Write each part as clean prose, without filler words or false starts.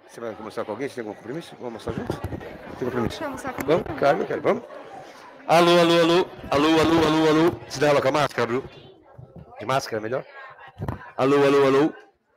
Você vai almoçar com alguém? Você tem algum compromisso? Vamos almoçar junto? Tem compromisso? Quer almoçar comigo? Vamos? Claro, eu quero. Vamos? Alô, alô, alô. Alô, alô, alô, alô. Você dá aula com a máscara, Bru? De máscara, melhor? Alô, alô, alô.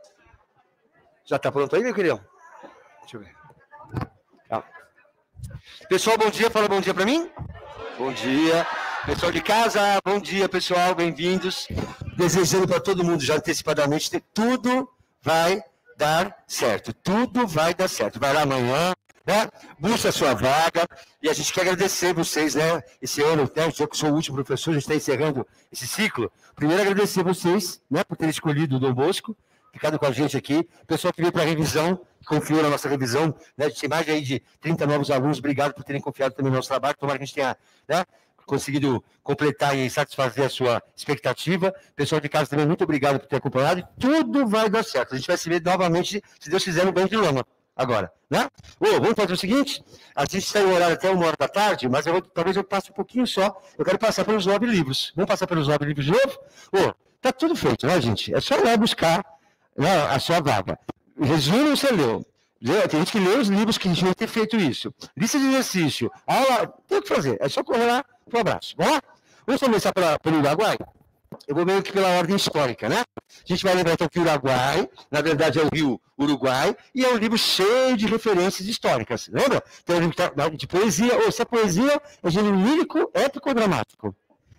Já tá pronto aí, meu querido? Deixa eu ver. Tá. Pessoal, bom dia. Fala bom dia pra mim. Bom dia. Pessoal de casa, bom dia, pessoal. Bem-vindos. Desejando para todo mundo já antecipadamente que tudo vai dar certo. Tudo vai dar certo. Vai lá amanhã, né? Busca a sua vaga. E a gente quer agradecer vocês, né? Esse ano, né? Já que eu sou o último professor, a gente está encerrando esse ciclo. Primeiro, agradecer vocês, né? Por terem escolhido o Dom Bosco, ficado com a gente aqui. O pessoal que veio para a revisão, que confiou na nossa revisão, né? A gente tem mais aí de 30 novos alunos. Obrigado por terem confiado também no nosso trabalho. Tomara que a gente tenha, né, conseguido completar e satisfazer a sua expectativa. Pessoal de casa também, muito obrigado por ter acompanhado. E tudo vai dar certo. A gente vai se ver novamente, se Deus quiser, no Banho de Lama. Agora, né? Vamos fazer o seguinte, a gente está em horário até 1h da tarde, mas talvez eu passe um pouquinho só. Eu quero passar pelos 9 livros. Vamos passar pelos 9 livros de novo? Tá tudo feito, né, gente? É só ir lá buscar, né, a sua vaga. O resumo você leu. Tem gente que lê os livros que a gente vai ter feito isso. Lista de exercício. Aula, tem o que fazer. É só correr lá pro abraço. Vamos lá? Vamos começar pelo Uruguai? Eu vou meio que pela ordem histórica, né? A gente vai lembrar então que o Uruguai, na verdade, é o rio Uruguai, e é um livro cheio de referências históricas. Lembra? Tem um livro de poesia. Se é poesia, é gênero lírico, épico ou dramático?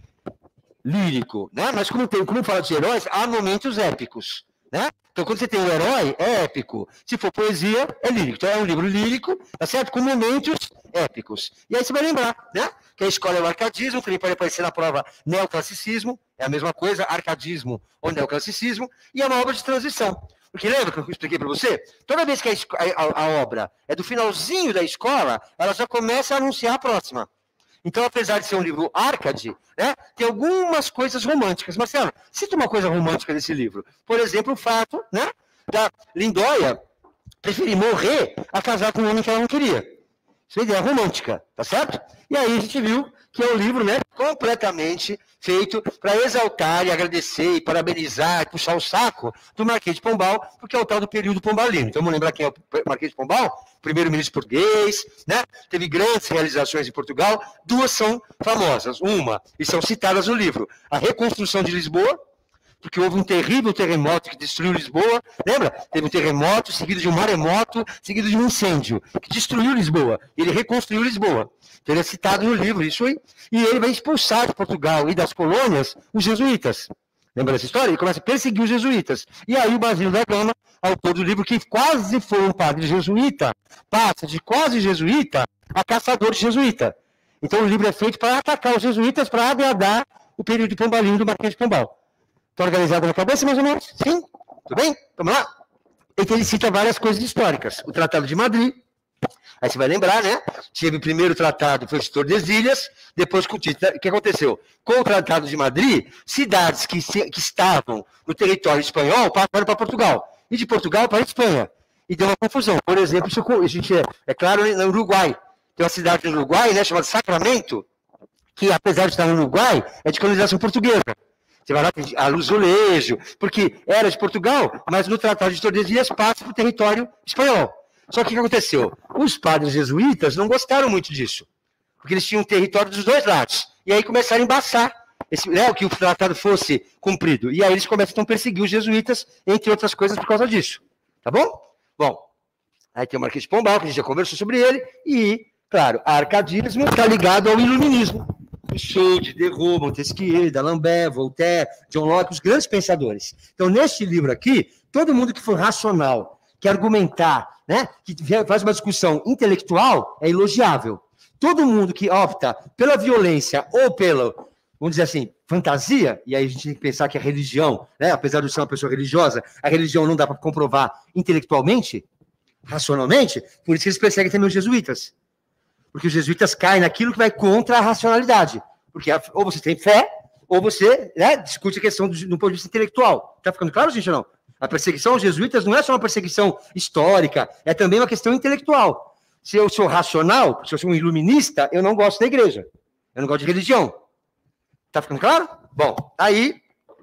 Lírico, né? Mas como fala de heróis, há momentos épicos, né? Então, quando você tem um herói, é épico. Se for poesia, é lírico. Então, é um livro lírico, tá certo? Com momentos épicos. E aí você vai lembrar, né? Que a escola é o arcadismo, que pode aparecer na prova neoclassicismo, é a mesma coisa, arcadismo ou neoclassicismo, e é uma obra de transição. Porque lembra que eu expliquei para você? Toda vez que a obra é do finalzinho da escola, ela já começa a anunciar a próxima. Então, apesar de ser um livro arcade, né, tem algumas coisas românticas. Marcelo, cita uma coisa romântica desse livro. Por exemplo, o fato, né, da Lindóia preferir morrer a casar com um homem que ela não queria. Isso é uma ideia romântica, tá certo? E aí a gente viu que é um livro, né, completamente feito para exaltar e agradecer e parabenizar e puxar o saco do Marquês de Pombal, porque é o tal do período pombalino. Então vamos lembrar quem é o Marquês de Pombal? Primeiro-ministro português, né? Teve grandes realizações em Portugal, 2 são famosas. Uma, e são citadas no livro, a reconstrução de Lisboa, porque houve um terrível terremoto que destruiu Lisboa, lembra? Teve um terremoto, seguido de um maremoto, seguido de um incêndio, que destruiu Lisboa. Ele reconstruiu Lisboa. Então, ele é citado no livro, isso aí. E ele vai expulsar de Portugal e das colônias os jesuítas. Lembra dessa história? Ele começa a perseguir os jesuítas. E aí o Basílio da Gama, autor do livro, que quase foi um padre jesuíta, passa de quase jesuíta a caçador jesuíta. Então o livro é feito para atacar os jesuítas, para agradar o período pombalino do Marquês de Pombal. Está organizado na cabeça, mais ou menos? Sim? Tudo bem? Vamos lá? Então ele cita várias coisas históricas. O Tratado de Madrid, aí você vai lembrar, né? Teve o primeiro tratado, foi o Tordesilhas, depois com o Tito. O que aconteceu? Com o Tratado de Madrid, cidades que estavam no território espanhol passaram para Portugal. E de Portugal para a Espanha. E deu uma confusão. Por exemplo, a gente é claro, no Uruguai. Tem uma cidade no Uruguai, né, chamada Sacramento, que apesar de estar no Uruguai, é de colonização portuguesa. Você vai lá, tem azulejo, porque era de Portugal, mas no Tratado de Tordesilhas passa para o território espanhol. Só que o que aconteceu? Os padres jesuítas não gostaram muito disso, porque eles tinham território dos dois lados. E aí começaram a embaçar, que o tratado fosse cumprido. E aí eles começam a perseguir os jesuítas, entre outras coisas, por causa disso. Tá bom? Bom, aí tem o Marquês de Pombal, que a gente já conversou sobre ele, e, claro, arcadismo está ligado ao iluminismo. Rousseau, Diderot, Montesquieu, D'Alembert, Voltaire, John Locke, os grandes pensadores. Então, neste livro aqui, todo mundo que for racional, que argumentar, né, que faz uma discussão intelectual, é elogiável. Todo mundo que opta pela violência ou pela, vamos dizer assim, fantasia, e aí a gente tem que pensar que a religião, né, apesar de ser uma pessoa religiosa, a religião não dá para comprovar intelectualmente, racionalmente, por isso que eles perseguem também os jesuítas. Porque os jesuítas caem naquilo que vai contra a racionalidade. Porque ou você tem fé, ou você, né, discute a questão do ponto de vista intelectual. Está ficando claro, gente, ou não? A perseguição aos jesuítas não é só uma perseguição histórica, é também uma questão intelectual. Se eu sou racional, se eu sou um iluminista, eu não gosto da igreja. Eu não gosto de religião. Está ficando claro? Bom, aí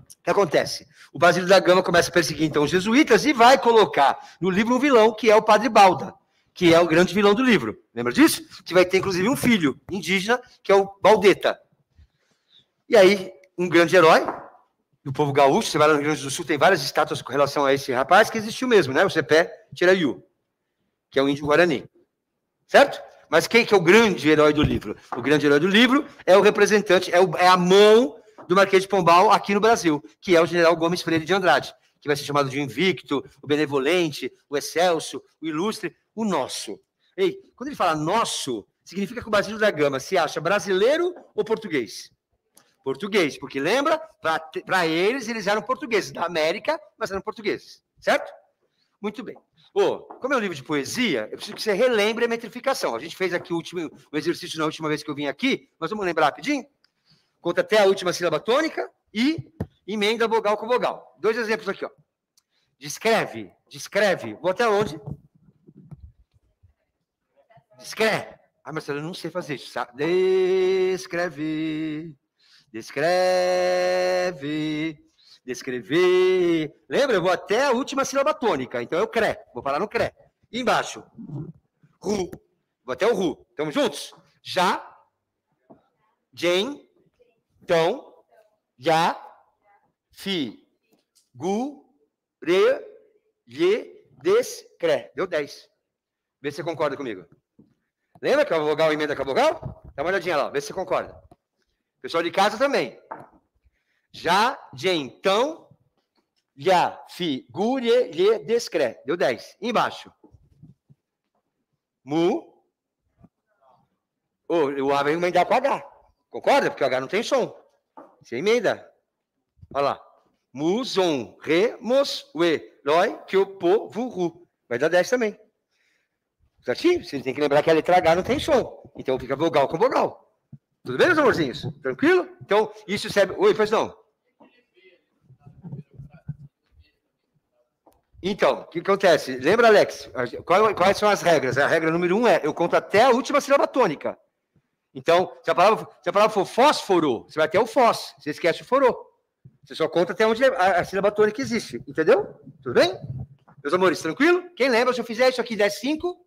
O que acontece? O Basílio da Gama começa a perseguir, então, os jesuítas e vai colocar no livro um vilão, que é o Padre Balda, que é o grande vilão do livro. Lembra disso? Que vai ter, inclusive, um filho indígena, que é o Baldeta. E aí, um grande herói do povo gaúcho, você vai lá no Rio Grande do Sul, tem várias estátuas com relação a esse rapaz, que existiu mesmo, né? O Cepé Tiraiu, que é o índio Guarani. Certo? Mas quem que é o grande herói do livro? O grande herói do livro é o representante, é a mão do Marquês de Pombal aqui no Brasil, que é o general Gomes Freire de Andrade, que vai ser chamado de Invicto, o Benevolente, o Excelso, o Ilustre, o Nosso. Ei, quando ele fala nosso, significa que o Basílio da Gama se acha brasileiro ou português? Português, porque lembra? Para eles eram portugueses, da América, mas eram portugueses, certo? Muito bem. Como é um livro de poesia, eu preciso que você relembre a metrificação. A gente fez aqui o exercício na última vez que eu vim aqui, mas vamos lembrar rapidinho? Conta até a última sílaba tônica e emenda vogal com vogal. 2 exemplos aqui, ó. Descreve. Vou até onde? Descreve. Ah, Marcelo, eu não sei fazer isso, sabe? Descrever. Lembra? Eu vou até a última sílaba tônica. Então, eu cré. Vou parar no cré. E embaixo. Ru. Vou até o ru. Estamos juntos? Já. Jen. Então. Já. Fi. Gu. Re. Lhe. Descré. Deu 10. Vê se você concorda comigo. Lembra que a vogal emenda com a vogal? Dá uma olhadinha lá. Vê se você concorda. Pessoal de casa também. Já, então, já, figure, lhe, descré. Deu 10. Embaixo. Mu. O A vai emendar com H. Concorda? Porque o H não tem som. Você emenda. Olha lá. Mu, zon, re, mos, ue, loi, que o po, vu, ru. Vai dar 10 também. Certinho? Você tem que lembrar que a letra H não tem som. Então fica vogal com vogal. Tudo bem, meus amorzinhos? Tranquilo? Então, isso serve... Oi, pois não. Então, o que acontece? Lembra, Alex? Quais são as regras? A regra número 1 é, eu conto até a última sílaba tônica. Então, se a palavra for fósforo, você vai até o fós. Você esquece o forô. Você só conta até onde a sílaba tônica existe. Entendeu? Tudo bem? Meus amores, tranquilo? Quem lembra, se eu fizer isso aqui, 10, 5...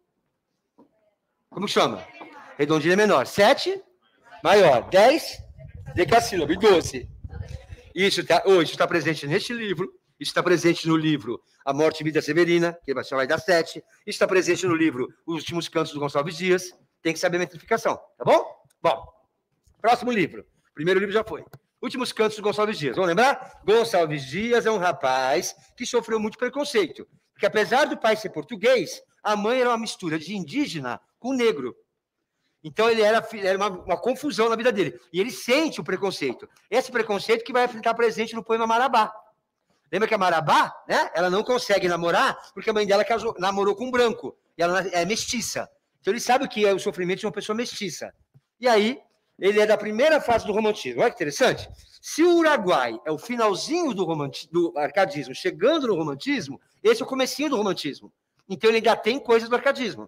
Como chama? Redondilha menor. 7... Maior, 10, decassílabo, e 12. Isso está presente neste livro, isso está presente no livro A Morte e Vida Severina, que só vai dar 7. Isso está presente no livro Os Últimos Cantos do Gonçalves Dias. Tem que saber a metrificação, tá bom? Bom, próximo livro. O primeiro livro já foi. Últimos Cantos do Gonçalves Dias. Vamos lembrar? Gonçalves Dias é um rapaz que sofreu muito preconceito. Porque apesar do pai ser português, a mãe era uma mistura de indígena com negro. Então, ele era uma confusão na vida dele. E ele sente o preconceito. Esse preconceito que vai estar presente no poema Marabá. Lembra que a Marabá, né, ela não consegue namorar porque a mãe dela namorou com um branco. E ela é mestiça. Então, ele sabe o que é o sofrimento de uma pessoa mestiça. E aí, ele é da primeira fase do romantismo. Olha que interessante. Se o Uruguai é o finalzinho do arcadismo, chegando no romantismo, esse é o comecinho do romantismo. Então, ele ainda tem coisas do arcadismo.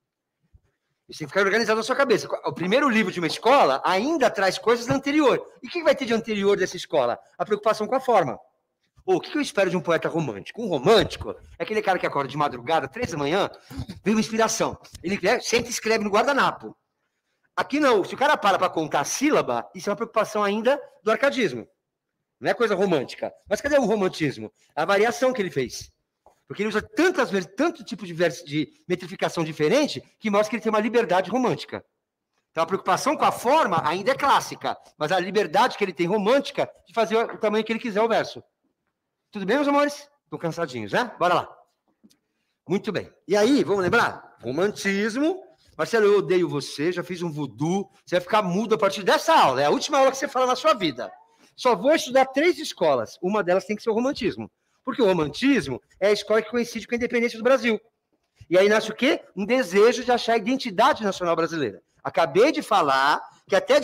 Isso tem que ficar organizado na sua cabeça. O primeiro livro de uma escola ainda traz coisas da anterior. E o que vai ter de anterior dessa escola? A preocupação com a forma. O que eu espero de um poeta romântico? Um romântico é aquele cara que acorda de madrugada, 3 da manhã, vem uma inspiração. Ele senta e escreve no guardanapo. Aqui não. Se o cara para contar a sílaba, isso é uma preocupação ainda do arcadismo. Não é coisa romântica. Mas cadê o romantismo? A variação que ele fez. Porque ele usa tanto tipo de metrificação diferente que mostra que ele tem uma liberdade romântica. Então, a preocupação com a forma ainda é clássica, mas a liberdade que ele tem romântica de fazer o tamanho que ele quiser o verso. Tudo bem, meus amores? Estão cansadinhos, né? Bora lá. Muito bem. E aí, vamos lembrar? Romantismo. Marcelo, eu odeio você, já fiz um voodoo. Você vai ficar mudo a partir dessa aula. É a última aula que você fala na sua vida. Só vou estudar 3 escolas. Uma delas tem que ser o romantismo. Porque o romantismo é a escola que coincide com a independência do Brasil. E aí nasce o quê? Um desejo de achar a identidade nacional brasileira. Acabei de falar que até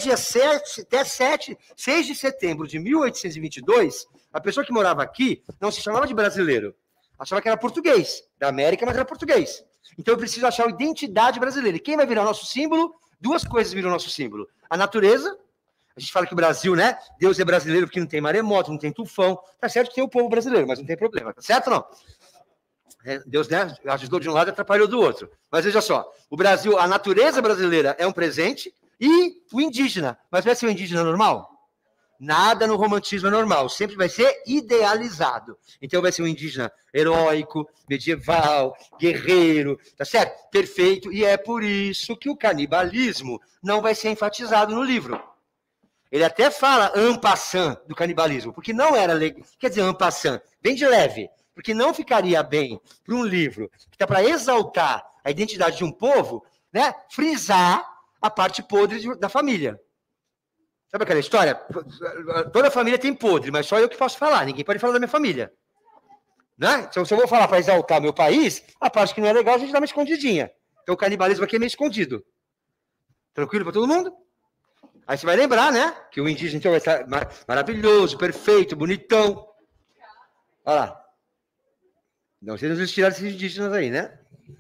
6 de setembro de 1822, a pessoa que morava aqui não se chamava de brasileiro. Achava que era português, da América, mas era português. Então eu preciso achar a identidade brasileira. E quem vai virar o nosso símbolo? 2 coisas viram o nosso símbolo. A natureza, A gente fala que o Brasil, né? Deus é brasileiro porque não tem maremoto, não tem tufão. Tá certo que tem o povo brasileiro, mas não tem problema. Tá certo ou não? Deus, né, ajudou de um lado e atrapalhou do outro. Mas veja só, o Brasil, a natureza brasileira é um presente e o indígena. Mas vai ser o indígena normal? Nada no romantismo é normal, sempre vai ser idealizado. Então vai ser um indígena heróico, medieval, guerreiro, tá certo? Perfeito. E é por isso que o canibalismo não vai ser enfatizado no livro. Ele até fala en passant do canibalismo, porque não era legal. Quer dizer, en passant, bem de leve. Porque não ficaria bem para um livro que está para exaltar a identidade de um povo, né, frisar a parte podre da família. Sabe aquela história? Toda família tem podre, mas só eu que posso falar. Ninguém pode falar da minha família. Né? Então, se eu vou falar para exaltar meu país, a parte que não é legal a gente dá uma escondidinha. Então, o canibalismo aqui é meio escondido. Tranquilo para todo mundo? Aí você vai lembrar, né? Que o indígena então vai estar maravilhoso, perfeito, bonitão. Olha lá. Não sei se eles tiraram esses indígenas aí, né?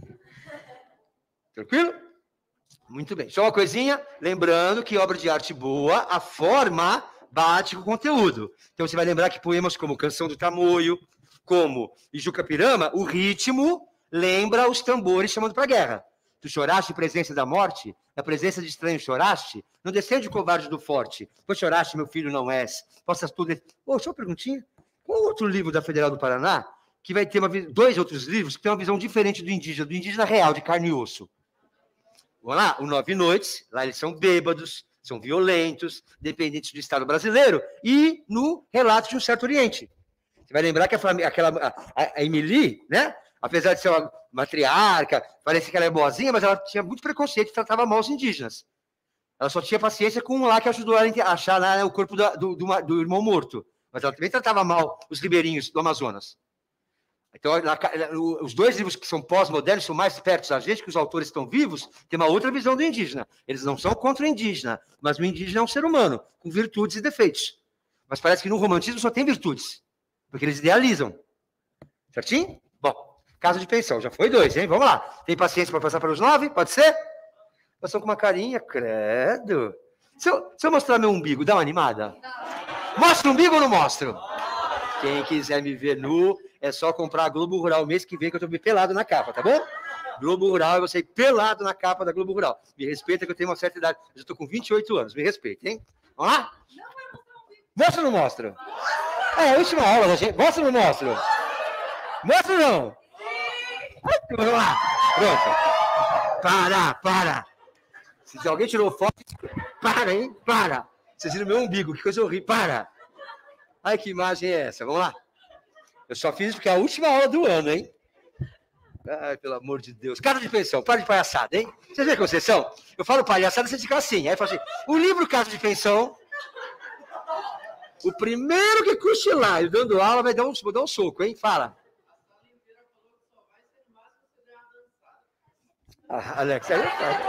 Tranquilo? Muito bem. Só uma coisinha, lembrando que obra de arte boa, a forma bate com o conteúdo. Então você vai lembrar que poemas como Canção do Tamoio, como Ijuca Pirama, o ritmo lembra os tambores chamando para a guerra. Tu choraste em presença da morte, na presença de estranhos choraste, não descende o covarde do forte, pois choraste, meu filho, não és. Possas tudo... só uma perguntinha. Qual outro livro da Federal do Paraná que vai ter dois outros livros que tem uma visão diferente do indígena real, de carne e osso? Vamos lá, o 9 Noites, lá eles são bêbados, são violentos, dependentes do Estado brasileiro, e no Relato de um Certo Oriente. Você vai lembrar que a Emily, né, apesar de ser uma matriarca, parece que ela é boazinha, mas ela tinha muito preconceito e tratava mal os indígenas. Ela só tinha paciência com um lá que ajudou ela a achar lá, né, o corpo do irmão morto. Mas ela também tratava mal os ribeirinhos do Amazonas. Então, os dois livros que são pós-modernos são mais perto da gente, que os autores estão vivos, tem uma outra visão do indígena. Eles não são contra o indígena, mas o indígena é um ser humano, com virtudes e defeitos. Mas parece que no romantismo só tem virtudes, porque eles idealizam. Certinho? Bom, casa de pensão, já foi 2, hein? Vamos lá. Tem paciência para passar para os 9? Pode ser? Passou com uma carinha, credo. Se eu mostrar meu umbigo, dá uma animada? Mostra o umbigo ou não mostro? Quem quiser me ver nu, é só comprar a Globo Rural mês que vem, que eu tô pelado na capa, tá bom? Globo Rural, eu vou sair pelado na capa da Globo Rural. Me respeita que eu tenho uma certa idade. Eu já tô com 28 anos, me respeita, hein? Vamos lá? Mostra ou não mostra? É a última aula da gente. Mostra ou não mostra? Mostra ou não? Vamos lá. Pronto. Para. Se alguém tirou foto, para, hein? Para. Vocês viram meu umbigo, que coisa horrível. Para. Ai, que imagem é essa? Vamos lá. Eu só fiz isso porque é a última aula do ano, hein? Ai, pelo amor de Deus. Casa de pensão, para de palhaçada, hein? Vocês veem como vocês são? Eu falo palhaçada, vocês ficam assim. Aí eu falo assim, o livro Casa de Pensão, o primeiro que cochilar e dando aula vai dar um soco, hein? Fala. Alex, aí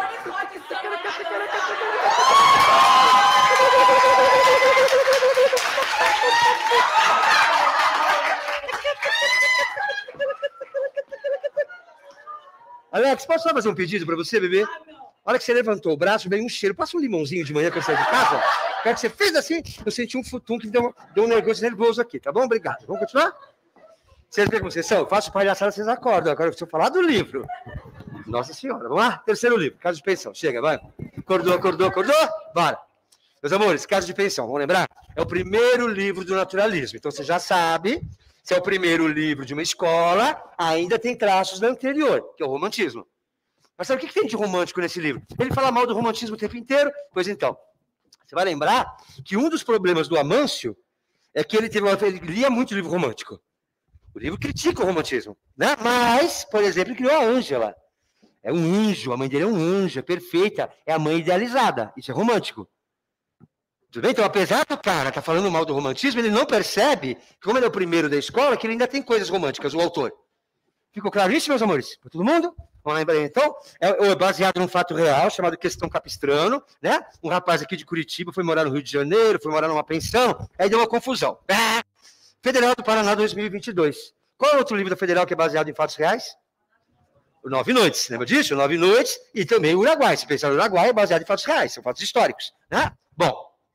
Alex, posso só fazer um pedido para você, bebê? A hora que você levantou o braço, veio um cheiro. Passa um limãozinho de manhã quando você sai de casa. Quero que você fez assim, eu senti um futum que deu um negócio nervoso aqui, tá bom? Obrigado. Vamos continuar? Vocês veem como vocês são? Eu faço palhaçada, vocês acordam. Agora, se eu falar do livro. Nossa Senhora, vamos lá? Terceiro livro, Casa de Pensão. Chega, vai. Acordou? Bora. Meus amores, Casa de Pensão, vamos lembrar? É o primeiro livro do naturalismo. Então, você já sabe, se é o primeiro livro de uma escola, ainda tem traços da anterior, que é o romantismo. Mas sabe o que tem de romântico nesse livro? Ele fala mal do romantismo o tempo inteiro. Pois então, você vai lembrar que um dos problemas do Amâncio é que ele lia muito livro romântico. O livro critica o romantismo, né? Mas, por exemplo, ele criou a Ângela. É um anjo, a mãe dele é um anjo, é perfeita, é a mãe idealizada. Isso é romântico. Tudo bem? Então, apesar do cara estar falando mal do romantismo, ele não percebe, como ele é o primeiro da escola, que ele ainda tem coisas românticas, o autor. Ficou claro isso, meus amores? Para todo mundo? Vamos lembrar então? É baseado num fato real, chamado Questão Capistrano, né? Um rapaz aqui de Curitiba foi morar no Rio de Janeiro, foi morar numa pensão, aí deu uma confusão. Federal do Paraná 2022. Qual é o outro livro da Federal que é baseado em fatos reais? O 9 Noites, lembra disso? O 9 Noites e também o Uruguai. Se pensar no Uruguai, é baseado em fatos reais, são fatos históricos, né? Bom,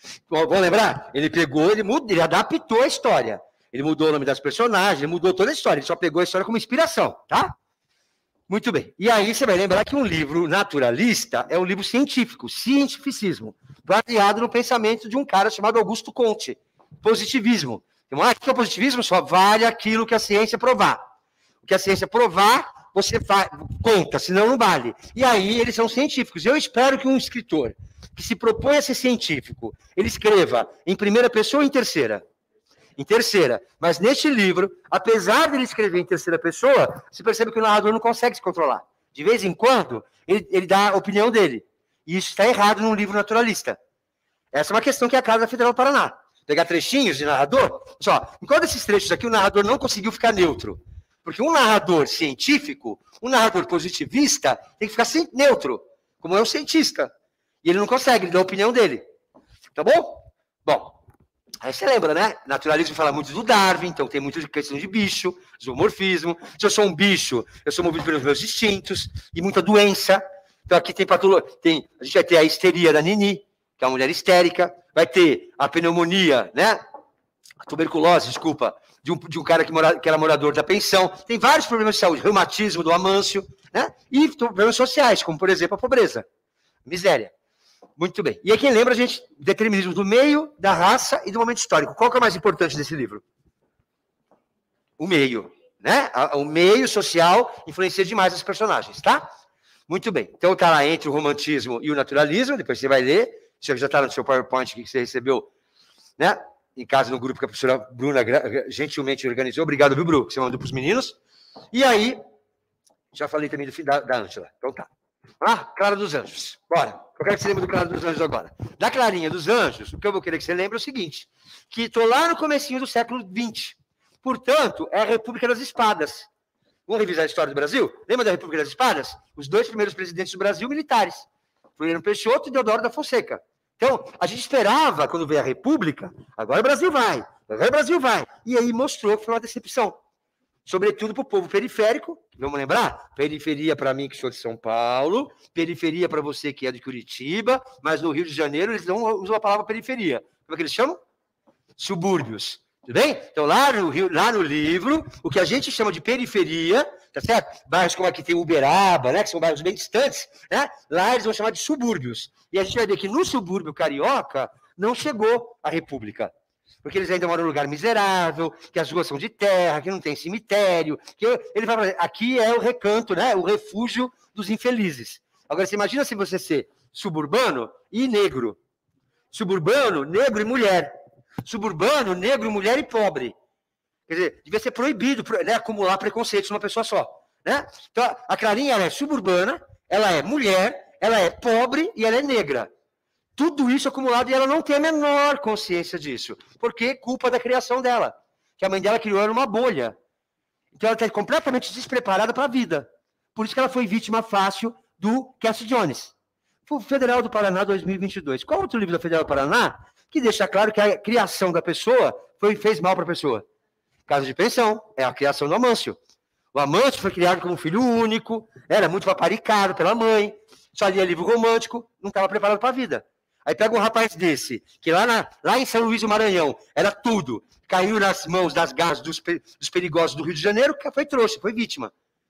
Vamos lembrar? Ele pegou, ele adaptou a história. Ele mudou o nome das personagens, ele mudou toda a história. Ele só pegou a história como inspiração, tá? Muito bem. E aí você vai lembrar que um livro naturalista é um livro científico, cientificismo, baseado no pensamento de um cara chamado Augusto Comte. Positivismo. Então, o que é o positivismo? Só vale aquilo que a ciência provar. O que a ciência provar, você conta, senão não vale. E aí eles são científicos. Eu espero que um escritor que se propõe a ser científico, ele escreva em primeira pessoa ou em terceira? Em terceira. Mas neste livro, apesar de ele escrever em terceira pessoa, você percebe que o narrador não consegue se controlar. De vez em quando, ele dá a opinião dele. E isso está errado num livro naturalista. Essa é uma questão que é a Casa Federal do Paraná. Pegar trechinhos de narrador, só, enquanto esses trechos aqui, o narrador não conseguiu ficar neutro. Porque um narrador científico, um narrador positivista, tem que ficar neutro, como é um cientista. E ele não consegue, ele dá a opinião dele. Tá bom? Bom, aí você lembra, né? Naturalismo fala muito do Darwin, então tem muita questão de bicho, zoomorfismo. Se eu sou um bicho, eu sou movido pelos meus instintos, e muita doença. Então aqui tem patologia, a gente vai ter a histeria da Nini, que é uma mulher histérica, vai ter a pneumonia, né? A tuberculose, desculpa, de um cara que era morador da pensão. Tem vários problemas de saúde, reumatismo do Amâncio, né? E problemas sociais, como, por exemplo, a pobreza, miséria. Muito bem. E aí quem lembra, a gente, determinismo do meio, da raça e do momento histórico. Qual que é o mais importante desse livro? O meio, né? O meio social influencia demais os personagens, tá? Muito bem. Então está lá entre o romantismo e o naturalismo, depois você vai ler. Você já está no seu PowerPoint que você recebeu, né? Em casa, no grupo que a professora Bruna gentilmente organizou. Obrigado, viu, Bru, que você mandou para os meninos. E aí, já falei também da Ângela. Então tá. Clara dos Anjos. Bora. Eu quero que você lembre do Clara dos Anjos agora. Da Clarinha dos Anjos, o que eu vou querer que você lembre é o seguinte, que estou lá no comecinho do século XX. Portanto, é a República das Espadas. Vamos revisar a história do Brasil? Lembra da República das Espadas? Os dois primeiros presidentes do Brasil, militares. Floriano Peixoto e Deodoro da Fonseca. Então, a gente esperava, quando veio a República, agora o Brasil vai, agora o Brasil vai. E aí mostrou que foi uma decepção. Sobretudo para o povo periférico, vamos lembrar? Periferia para mim, que sou de São Paulo, periferia para você que é de Curitiba, mas no Rio de Janeiro eles não usam a palavra periferia. Como é que eles chamam? Subúrbios. Tudo bem? Então, lá no livro, o que a gente chama de periferia, tá certo? Bairros como aqui tem Uberaba, né? Que são bairros bem distantes, né? Lá eles vão chamar de subúrbios. E a gente vai ver que no subúrbio carioca não chegou a República. Porque eles ainda moram num lugar miserável, que as ruas são de terra, que não tem cemitério. Ele vai falar, aqui é o recanto, né? O refúgio dos infelizes. Agora, você imagina se você ser suburbano e negro. Suburbano, negro e mulher. Suburbano, negro, mulher e pobre. Quer dizer, devia ser proibido, né, acumular preconceitos numa pessoa só. Né? Então, a Clarinha ela é suburbana, ela é mulher, ela é pobre e ela é negra. Tudo isso acumulado e ela não tem a menor consciência disso. Porque é culpa da criação dela. Que a mãe dela criou ela numa bolha. Então ela está completamente despreparada para a vida. Por isso que ela foi vítima fácil do Cassie Jones. Foi o Federal do Paraná 2022. Qual outro livro da Federal do Paraná que deixa claro que a criação da pessoa fez mal para a pessoa? Casa de pensão, é a criação do Amâncio. O Amâncio foi criado como filho único, era muito paparicado pela mãe, só lia livro romântico, não estava preparado para a vida. Aí pega um rapaz desse, que lá em São Luís do Maranhão, era tudo, caiu nas mãos das garras dos perigosos do Rio de Janeiro, foi trouxa, foi vítima.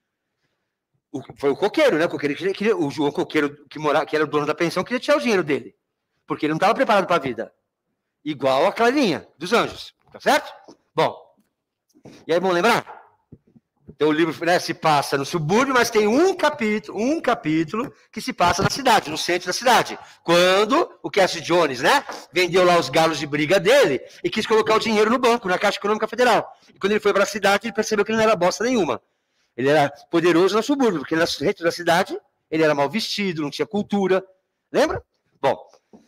Foi o coqueiro, né? O João Coqueiro, que era o dono da pensão, queria tirar o dinheiro dele. Porque ele não estava preparado para a vida. Igual a Clarinha dos Anjos. Tá certo? Bom. E aí, vamos lembrar? Então, o livro, né, se passa no subúrbio, mas tem um capítulo que se passa na cidade, no centro da cidade. Quando o Cassie Jones, né, vendeu lá os galos de briga dele e quis colocar o dinheiro no banco, na Caixa Econômica Federal. E quando ele foi para a cidade, ele percebeu que ele não era bosta nenhuma. Ele era poderoso no subúrbio, porque no centro da cidade ele era mal vestido, não tinha cultura. Lembra? Bom.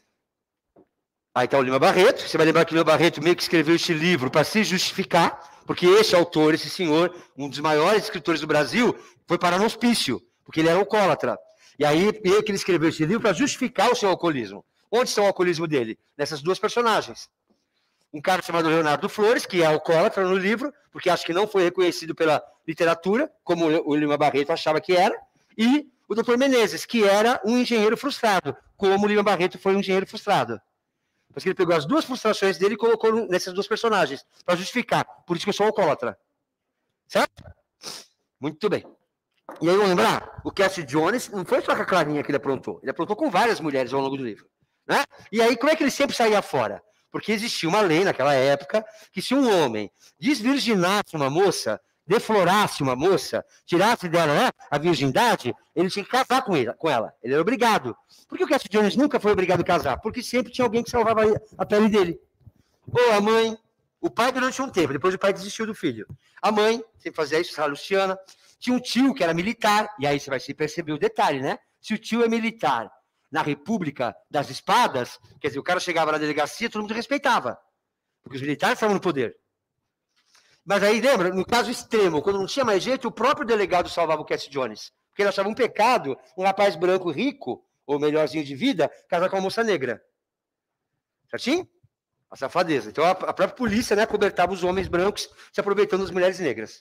Aí está o Lima Barreto. Você vai lembrar que o Lima Barreto meio que escreveu este livro para se justificar, porque esse autor, esse senhor, um dos maiores escritores do Brasil, foi parar no hospício, porque ele era alcoólatra. E aí meio que ele escreveu esse livro para justificar o seu alcoolismo. Onde está o alcoolismo dele? Nessas duas personagens. Um cara chamado Leonardo Flores, que é alcoólatra no livro, porque acho que não foi reconhecido pela literatura, como o Lima Barreto achava que era, e o Dr. Menezes, que era um engenheiro frustrado, como o Lima Barreto foi um engenheiro frustrado. Mas que ele pegou as duas frustrações dele e colocou nessas duas personagens, para justificar. Por isso que eu sou alcoólatra. Certo? Muito bem. E aí, vamos lembrar, o Cassius Jones não foi só com a Clarinha que ele aprontou com várias mulheres ao longo do livro. Né? E aí, como é que ele sempre saía fora? Porque existia uma lei naquela época que se um homem desvirginasse uma moça, deflorasse uma moça, tirasse dela, né, a virgindade, ele tinha que casar com ela. Ele era obrigado. Por que o Cassius Jones nunca foi obrigado a casar? Porque sempre tinha alguém que salvava a pele dele. Ou a mãe, o pai durante um tempo, depois o pai desistiu do filho. A mãe sempre fazia isso, a Luciana. Tinha um tio que era militar, e aí você vai se perceber o detalhe, né? Se o tio é militar na República das Espadas, quer dizer, o cara chegava na delegacia, todo mundo respeitava, porque os militares estavam no poder. Mas aí, lembra, no caso extremo, quando não tinha mais jeito, o próprio delegado salvava o Cassius Jones, porque ele achava um pecado um rapaz branco rico, ou melhorzinho de vida, casar com uma moça negra. Certinho? A safadeza. Então, a própria polícia, né, cobertava os homens brancos, se aproveitando das mulheres negras.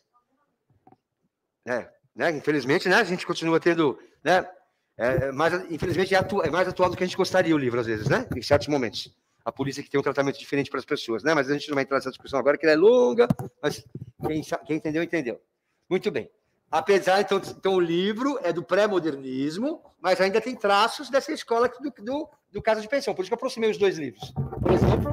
Né? Infelizmente, né, a gente continua tendo... Né, infelizmente, é mais atual do que a gente gostaria o livro, às vezes, né? Em certos momentos. A polícia que tem um tratamento diferente para as pessoas, né? Mas a gente não vai entrar nessa discussão agora, que ela é longa, mas quem entendeu, entendeu. Muito bem. Apesar, então o livro é do pré-modernismo, mas ainda tem traços dessa escola do Casa de Pensão. Por isso que eu aproximei os dois livros. Por exemplo...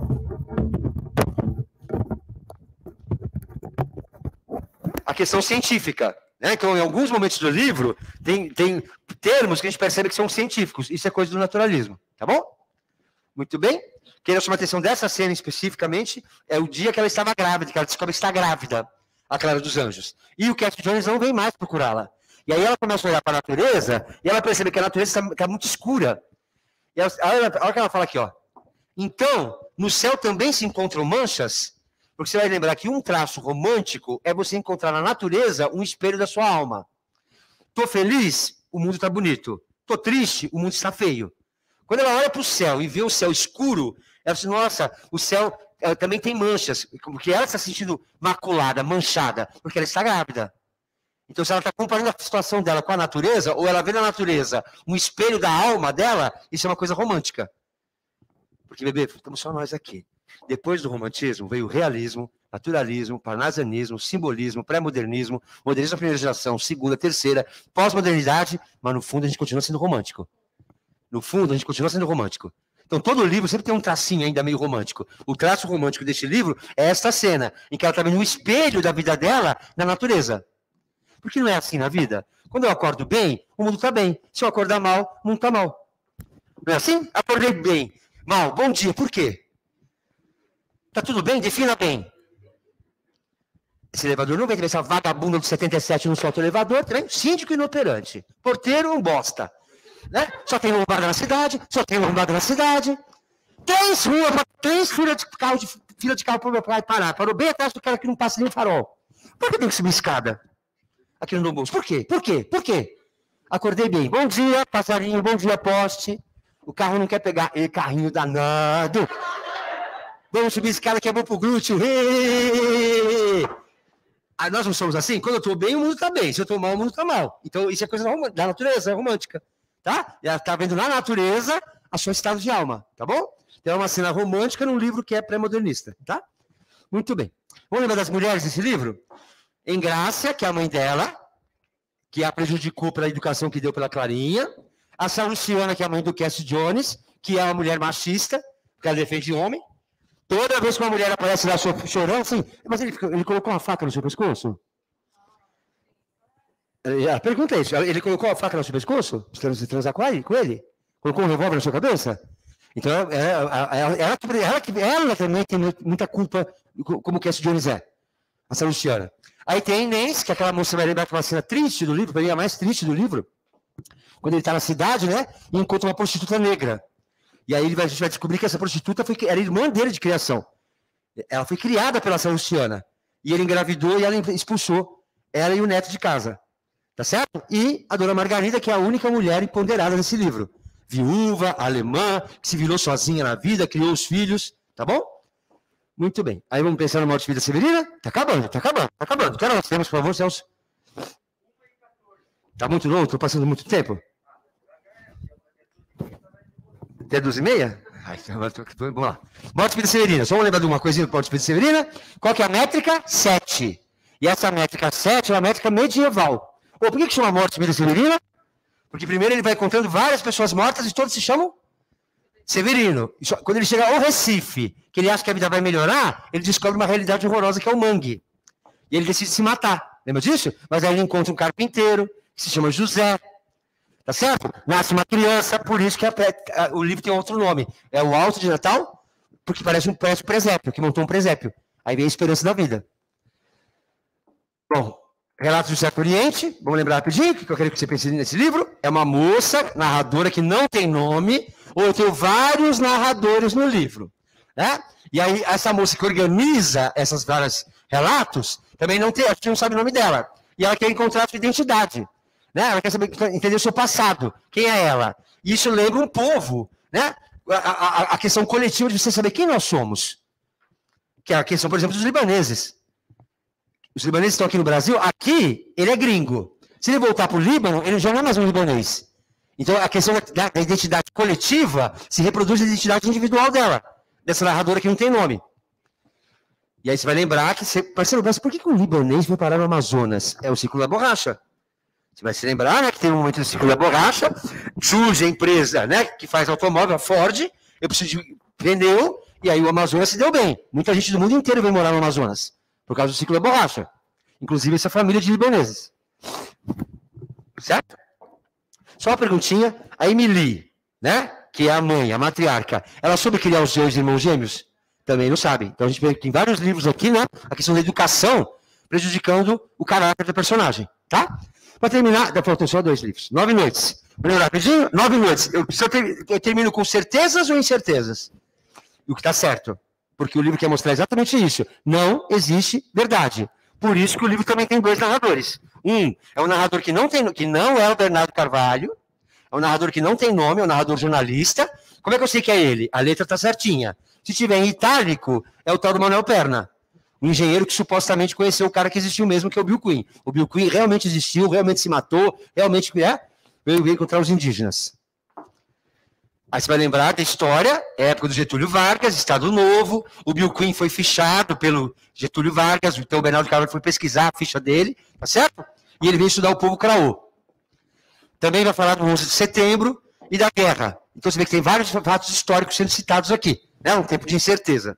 a questão científica. Né? Então, em alguns momentos do livro, tem termos que a gente percebe que são científicos. Isso é coisa do naturalismo. Tá bom? Muito bem. Queria chamar a atenção dessa cena especificamente, é o dia que ela estava grávida, que ela descobre que está grávida, a Clara dos Anjos. E o Cassius Jones não vem mais procurá-la. E aí ela começa a olhar para a natureza, e ela percebe que a natureza está muito escura. E olha o que ela fala aqui, ó. Então, no céu também se encontram manchas, porque você vai lembrar que um traço romântico é você encontrar na natureza um espelho da sua alma. Tô feliz, o mundo está bonito. Tô triste, o mundo está feio. Quando ela olha para o céu e vê o céu escuro, ela diz, nossa, o céu também tem manchas, porque ela está se sentindo maculada, manchada, porque ela está grávida. Então, se ela está comparando a situação dela com a natureza, ou ela vê na natureza um espelho da alma dela, isso é uma coisa romântica. Porque, bebê, estamos só nós aqui. Depois do romantismo, veio o realismo, naturalismo, parnasianismo, simbolismo, pré-modernismo, modernismo da primeira geração, segunda, terceira, pós-modernidade, mas no fundo a gente continua sendo romântico. No fundo, a gente continua sendo romântico. Então, todo livro sempre tem um tracinho ainda meio romântico. O traço romântico deste livro é esta cena, em que ela está vendo um espelho da vida dela na natureza. Porque não é assim na vida. Quando eu acordo bem, o mundo está bem. Se eu acordar mal, o mundo está mal. Não é assim? Acordei bem. Mal, bom dia. Por quê? Tá tudo bem? Defina bem. Esse elevador não vem ter essa vagabunda do 77 não solta o elevador, também síndico inoperante. Porteiro um bosta. Né? Só tem lombada na cidade, Três fila de carro para o meu pai parar. Parou bem atrás do cara que não passa nem farol. Por que tem que subir escada? Aqui no Dom Bosco. Por quê? Por quê? Por quê? Acordei bem. Bom dia, passarinho. Bom dia, poste. O carro não quer pegar. Carrinho danado. Vamos subir escada que é bom pro glúteo. Aí nós não somos assim? Quando eu tô bem, o mundo tá bem. Se eu tô mal, o mundo tá mal. Então, isso é coisa da natureza, é romântica. Tá? Ela tá vendo na natureza a sua estado de alma. Tá bom? Então, é uma cena romântica num livro que é pré-modernista. Tá? Muito bem. Vamos lembrar das mulheres desse livro? Engrácia, que é a mãe dela, que a prejudicou pela educação que deu pela Clarinha. A Sra. Luciana, que é a mãe do Cassius Jones, que é uma mulher machista, que ela defende homem. Toda vez que uma mulher aparece lá chorando, assim, mas ele colocou uma faca no seu pescoço? A pergunta é isso, ele colocou a faca no seu pescoço? Você transar com ele? Colocou um revólver na sua cabeça? Então, ela também tem muita culpa, como o Cassius Jones é, a Sra. Luciana. Aí tem a Inês, que aquela moça vai lembrar que é uma cena triste do livro, para mim é a mais triste do livro, quando ele está na cidade, né, e encontra uma prostituta negra. E aí a gente vai descobrir que essa prostituta era irmã dele de criação. Ela foi criada pela Sra. Luciana. E ele engravidou e ela expulsou ela e o neto de casa. Tá certo? E a dona Margarida, que é a única mulher empoderada nesse livro. Viúva, alemã, que se virou sozinha na vida, criou os filhos. Tá bom? Muito bem. Aí vamos pensar na morte de vida severina? Tá acabando. Que hora nós temos, por favor, Celso? Tá muito longo? Tô passando muito tempo? Até 12h30? Ai, vamos lá. Morte Espírita Severina. Só vamos lembrar de uma coisinha do Morte Espírita Severina. Qual que é a métrica? 7. E essa métrica 7 é uma métrica medieval. Por que chama Morte Espírita Severina? Porque primeiro ele vai encontrando várias pessoas mortas e todos se chamam Severino. Quando ele chega ao Recife, que ele acha que a vida vai melhorar, ele descobre uma realidade horrorosa que é o mangue. E ele decide se matar. Lembra disso? Mas aí ele encontra um carpinteiro, que se chama José. Tá certo? Nasce uma criança, por isso que o livro tem outro nome. É o Alto de Natal, porque parece um presépio, que montou um presépio. Aí vem a esperança da vida. Bom, Relatos do Século Oriente, vamos lembrar rapidinho, o que eu quero que você pense nesse livro. É uma moça, narradora, que não tem nome, ou eu tenho vários narradores no livro. Né? E aí, essa moça que organiza esses vários relatos, também não tem, acho que não sabe o nome dela. E ela quer encontrar a sua identidade. Né? Ela quer saber, entender o seu passado. Quem é ela? E isso lembra um povo. Né? A questão coletiva de você saber quem nós somos. Que é a questão, por exemplo, dos libaneses. Os libaneses estão aqui no Brasil. Aqui, ele é gringo. Se ele voltar para o Líbano, ele já não é mais um libanês. Então, a questão da identidade coletiva se reproduz a identidade individual dela. Dessa narradora que não tem nome. E aí você vai lembrar que... Parceiro, mas por que o libanês foi parar no Amazonas? É o ciclo da borracha. Você vai se lembrar, né, que tem um momento do ciclo da borracha, surge a empresa, né, que faz automóvel, a Ford, eu preciso de pneu, e aí o Amazonas se deu bem. Muita gente do mundo inteiro veio morar no Amazonas, por causa do ciclo da borracha. Inclusive essa família de libaneses. Certo? Só uma perguntinha, a Emily, né, que é a mãe, a matriarca, ela soube criar os dois irmãos gêmeos? Também não sabe. Então a gente vê que tem vários livros aqui, né, a questão da educação, prejudicando o caráter da personagem, tá? Para terminar, faltam só 2 livros. 9 noites. Vou lembrar rapidinho? 9 noites. Eu termino com certezas ou incertezas? O que está certo. Porque o livro quer mostrar exatamente isso. Não existe verdade. Por isso que o livro também tem 2 narradores. Um é um narrador que não é o Bernardo Carvalho. É um narrador que não tem nome, é um narrador jornalista. Como é que eu sei que é ele? A letra está certinha. Se tiver em itálico, é o tal do Manuel Perna. Um engenheiro que supostamente conheceu o cara que existiu mesmo, que é o Bill Quinn. O Bill Quinn realmente existiu, realmente se matou, realmente veio encontrar os indígenas. Aí você vai lembrar da história, época do Getúlio Vargas, Estado Novo, o Bill Quinn foi fichado pelo Getúlio Vargas, então o Bernardo Carvalho foi pesquisar a ficha dele, tá certo? E ele veio estudar o povo craô. Também vai falar do 11 de setembro e da guerra. Então você vê que tem vários fatos históricos sendo citados aqui, né? Um tempo de incerteza.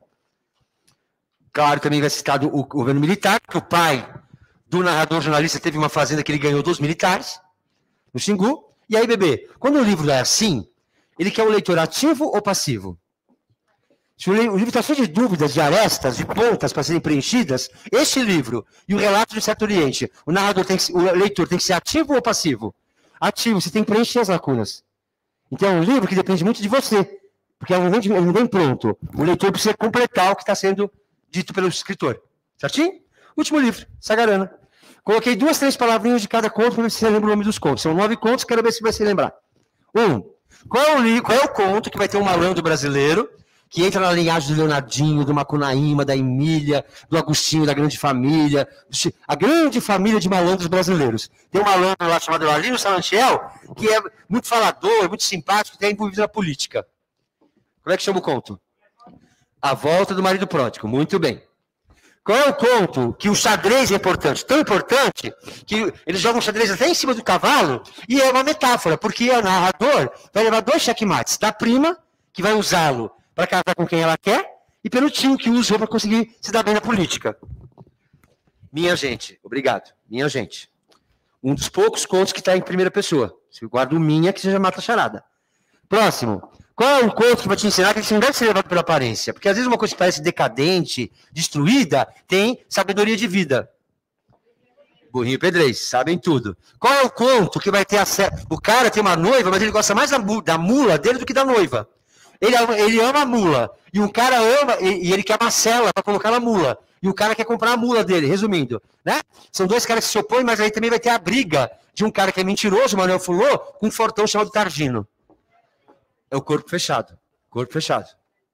Claro, também vai citar o governo militar, que o pai do narrador jornalista teve uma fazenda que ele ganhou dos militares, no Xingu. E aí, bebê, quando o livro é assim, ele quer o leitor ativo ou passivo? Se o livro está cheio de dúvidas, de arestas, de pontas para serem preenchidas, este livro e o Relato do Certo Oriente, o leitor tem que ser ativo ou passivo? Ativo, você tem que preencher as lacunas. Então é um livro que depende muito de você, porque ele não vem pronto. O leitor precisa completar o que está sendo dito pelo escritor. Certinho? Último livro, Sagarana. Coloquei 2, 3 palavrinhas de cada conto para ver se você lembra o nome dos contos. São 9 contos, quero ver se vai se lembrar. Qual é o conto que vai ter um malandro brasileiro que entra na linhagem do Leonardinho, do Macunaíma, da Emília, do Agostinho, da grande família, a grande família de malandros brasileiros. Tem um malandro lá chamado Alino Salantiel, que é muito falador, muito simpático, que está envolvido na política. Como é que chama o conto? A Volta do Marido Pródigo. Muito bem. Qual é o conto que o xadrez é importante? Tão importante que eles jogam xadrez até em cima do cavalo e é uma metáfora, porque o narrador vai levar 2 checkmates. Da prima, que vai usá-lo para casar com quem ela quer, e pelo tio que usou para conseguir se dar bem na política. Minha gente. Obrigado. Minha gente. Um dos poucos contos que está em primeira pessoa. Se eu guardo minha, que você já mata a charada. Próximo. Qual é um conto que vai te ensinar que você não deve ser levado pela aparência? Porque às vezes uma coisa que parece decadente, destruída, tem sabedoria de vida. Burrinho e Pedrez, sabem tudo. Qual é o conto que vai ter acesso? O cara tem uma noiva, mas ele gosta mais da mula dele do que da noiva. Ele ama a mula. E o cara ama, e ele quer uma cela para colocar na mula. E o cara quer comprar a mula dele, resumindo. Né? São 2 caras que se opõem, mas aí também vai ter a briga de um cara que é mentiroso, Manuel Fulô, com um fortão chamado Targino. É o Corpo Fechado. Corpo Fechado.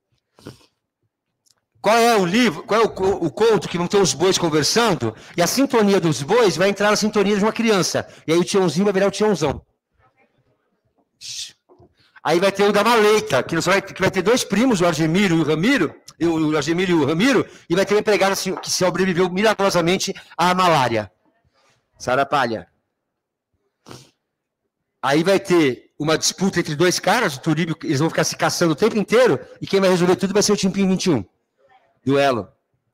Qual é o livro, qual é o conto que vão ter os bois conversando e a sintonia dos bois vai entrar na sintonia de uma criança. E aí o tiãozinho vai virar o tiãozão. Aí vai ter o da Maleita, que vai ter 2 primos, o Argemiro e o Ramiro, e vai ter um empregado assim, que sobreviveu milagrosamente à malária. Sarapalha. Aí vai ter uma disputa entre 2 caras, o Turíbio, eles vão ficar se caçando o tempo inteiro, e quem vai resolver tudo vai ser o Timpim 21. Duelo.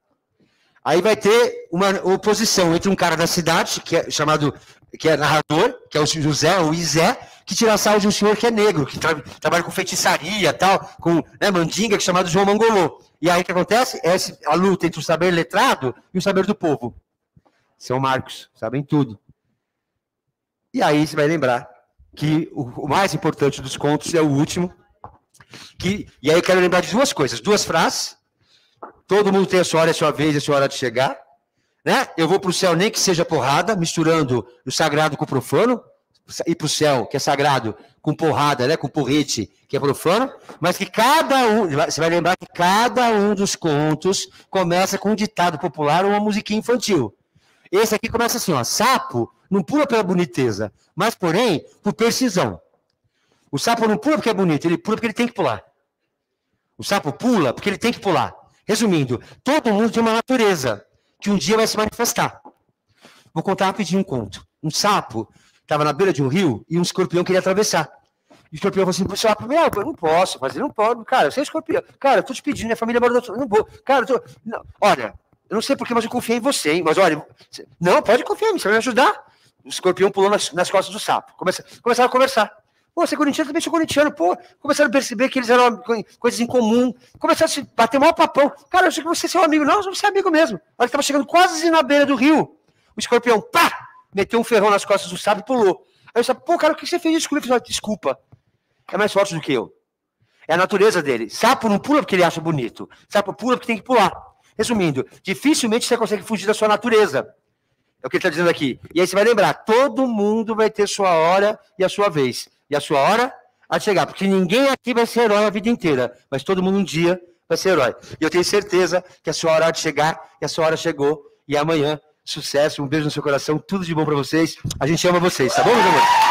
Aí vai ter uma oposição entre um cara da cidade, que é narrador, que é o José, o Izé, que tira sarro de um senhor que é negro, que trabalha com feitiçaria e tal, com mandinga, que é chamado João Mangolô. E aí o que acontece? É a luta entre o saber letrado e o saber do povo. São Marcos, sabem tudo. E aí você vai lembrar que o mais importante dos contos é o último. E aí eu quero lembrar de 2 coisas, 2 frases. Todo mundo tem a sua hora, a sua vez, a sua hora de chegar. Né? Eu vou para o céu, nem que seja porrada, misturando o sagrado com o profano. Ir para o céu, que é sagrado, com porrada, né? Com porrete, que é profano. Mas que você vai lembrar que cada um dos contos começa com um ditado popular ou uma musiquinha infantil. Esse aqui começa assim, ó. Sapo não pula pela boniteza, mas, porém, por precisão. O sapo não pula porque é bonito, ele pula porque ele tem que pular. O sapo pula porque ele tem que pular. Resumindo, todo mundo tem uma natureza que um dia vai se manifestar. Vou contar rapidinho um conto. Um sapo estava na beira de um rio e um escorpião queria atravessar. E o escorpião falou assim pro sapo, eu não posso fazer, não pode. Cara, você é escorpião. Cara, eu tô te pedindo, minha família mora do outro lado. Não vou. Cara, não. Olha, eu não sei porquê, mas eu confio em você, hein? Mas olha, não, pode confiar em mim, você vai me ajudar. O escorpião pulou nas costas do sapo. Começaram a conversar. Pô, você é corintiano, também sou corintiano. Pô, começaram a perceber que eles eram coisas em comum. Começaram a se bater maior papão. Cara, eu sei que você é seu amigo. Não, você é amigo mesmo. Olha, estava chegando quase na beira do rio. O escorpião, pá! Meteu um ferrão nas costas do sapo e pulou. Aí eu sapo, pô, cara, o que você fez? Desculpa. É mais forte do que eu. É a natureza dele. Sapo não pula porque ele acha bonito. Sapo pula porque tem que pular. Resumindo, dificilmente você consegue fugir da sua natureza. É o que ele está dizendo aqui. E aí você vai lembrar, todo mundo vai ter sua hora e a sua vez. E a sua hora há de chegar. Porque ninguém aqui vai ser herói a vida inteira. Mas todo mundo um dia vai ser herói. E eu tenho certeza que a sua hora há de chegar. E a sua hora chegou. E amanhã, sucesso, um beijo no seu coração. Tudo de bom para vocês. A gente ama vocês, tá bom, meus amores?